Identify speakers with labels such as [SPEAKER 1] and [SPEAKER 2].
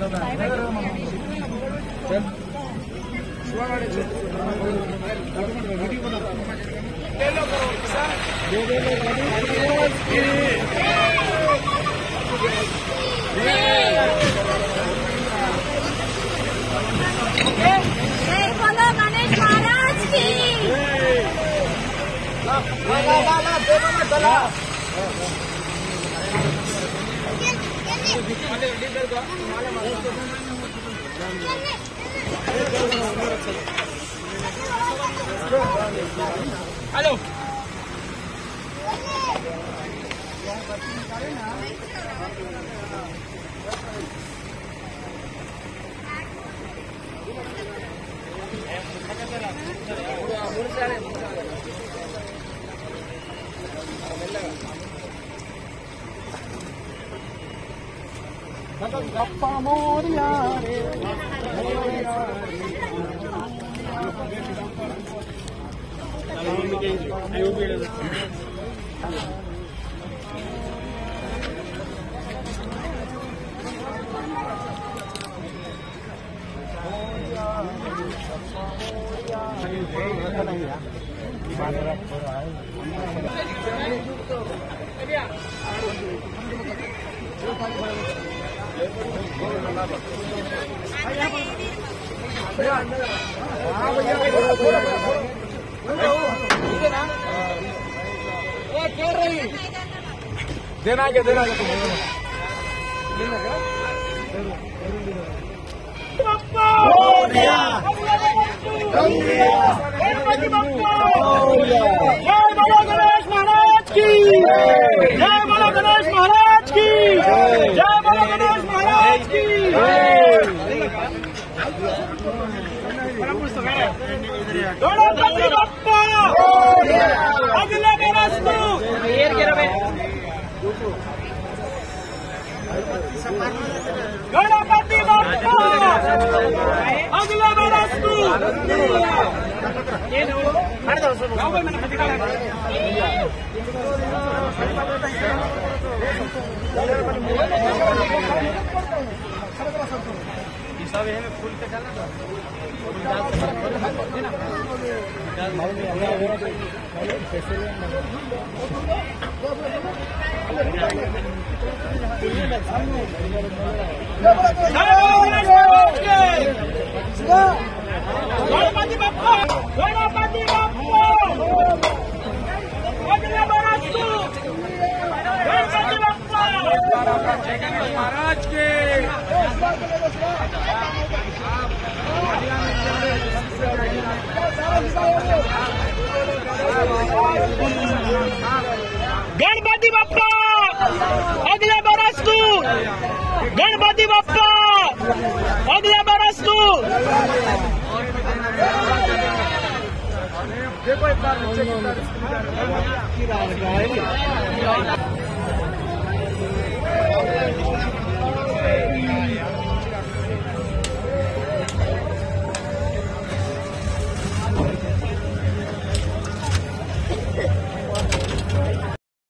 [SPEAKER 1] Hello गप्पा मोरिया देना क्या गणेश महाराज की जय, बोलो गणेश महाराज की जय, बोलो गणेश महाराज की। गणपति बप्पा अगले बरस गणपति बप्पा अगले बरस फूल के गणपति बप्पा गणपति बप्पा अगले बरस गणपति बप्पा महाराज के गणपति बप्पा अगले बरस गणपति बप्पा अगले बरस देखो एक बार